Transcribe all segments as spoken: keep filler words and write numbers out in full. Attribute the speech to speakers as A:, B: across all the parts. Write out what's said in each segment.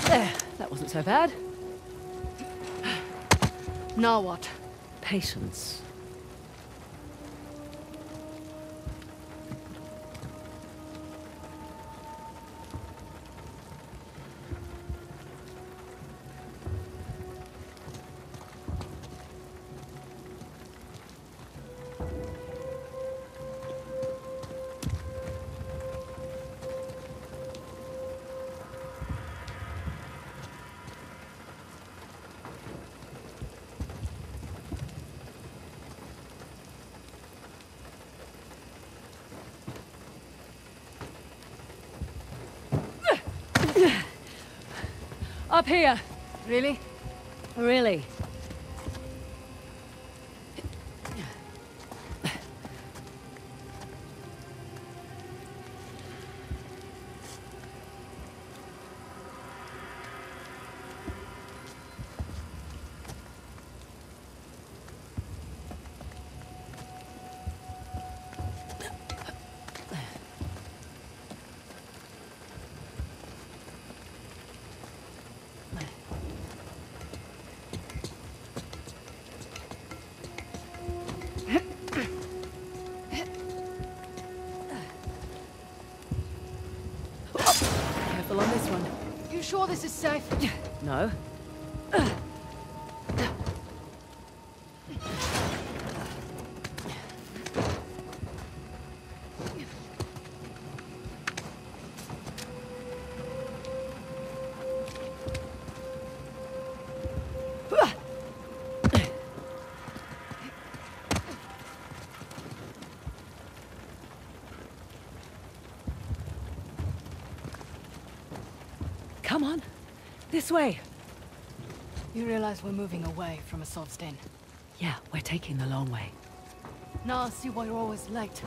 A: There, that wasn't so bad.
B: Now what?
A: Patience. Up here.
B: Really?
A: Really? Careful on this one.
B: You sure this is safe?
A: No. Come on. This way.
B: You realize we're moving away from Assault's Den.
A: Yeah, we're taking the long way.
B: Now I see why you're always late.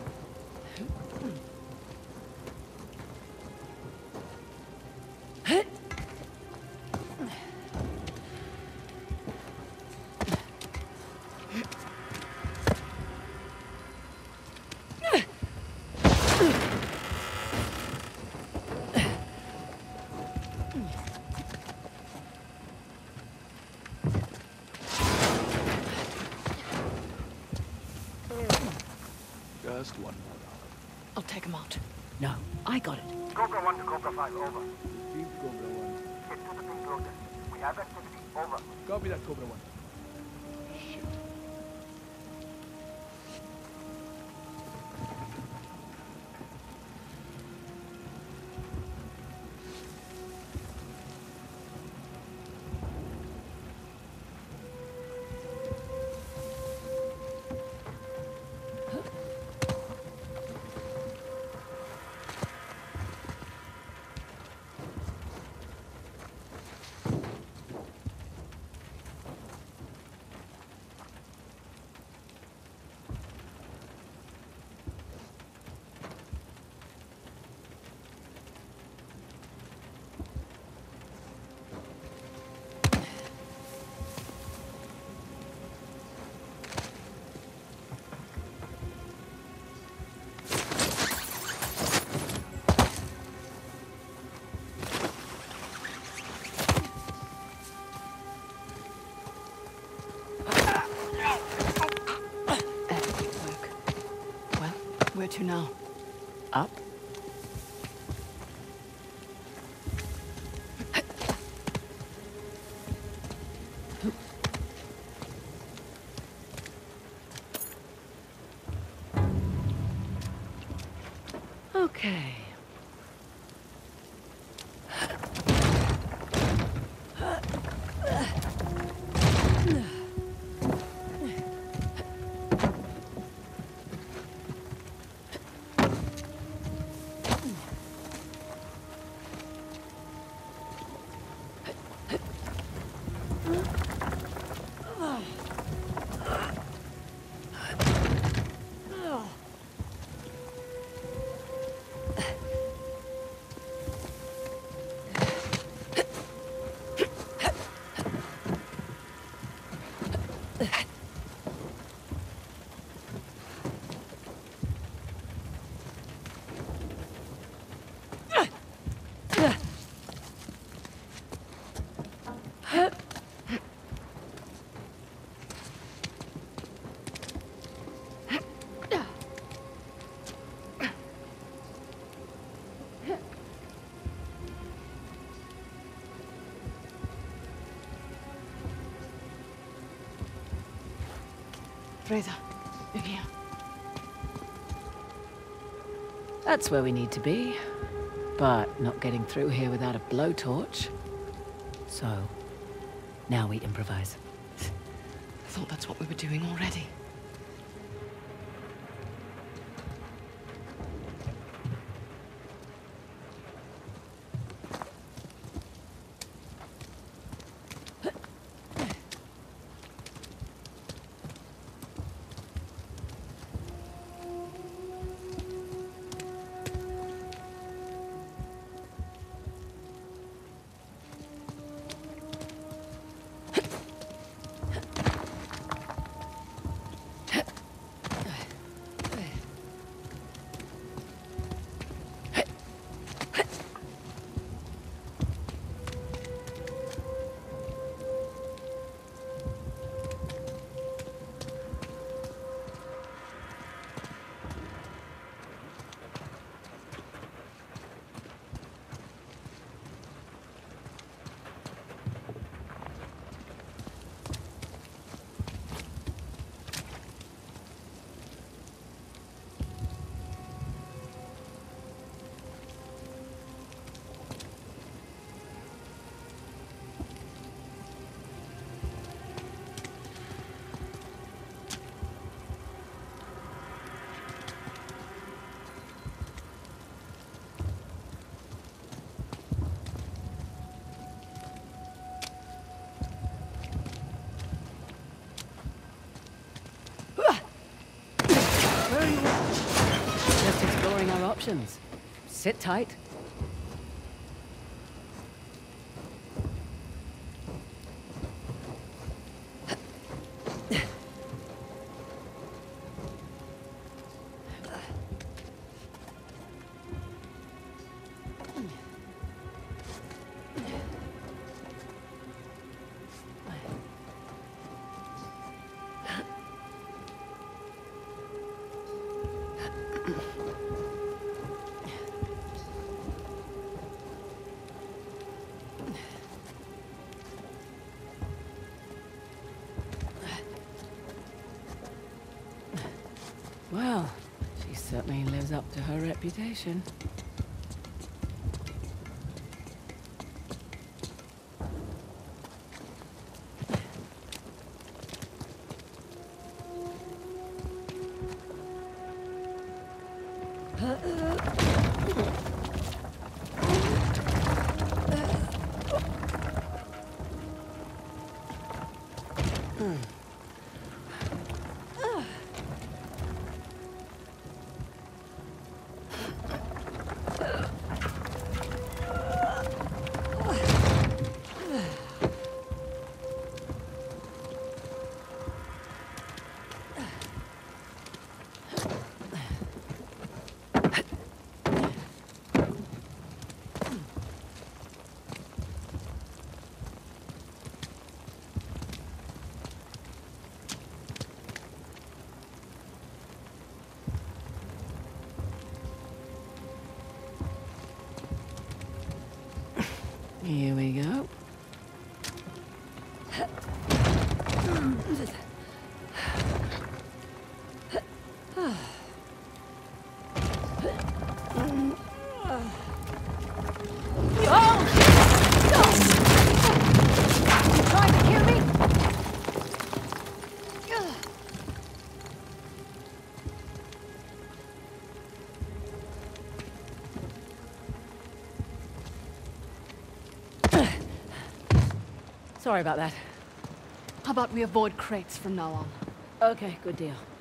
C: Just one more.
B: I'll take him out.
A: No, I got it.
D: Cobra one to Cobra five, over.
C: Repeat, Cobra one.
D: Get to the pink lotus. We have activity, over.
C: Copy that, Cobra one. Shit.
B: Where to now?
A: Up. Okay.
B: Fraser, in here.
A: That's where we need to be. But not getting through here without a blowtorch. So, now we improvise.
B: I thought that's what we were doing already.
A: Just exploring our options. Sit tight. Well, she certainly lives up to her reputation. Here we go. Sorry about that.
B: How about we avoid crates from now on?
A: Okay, good deal.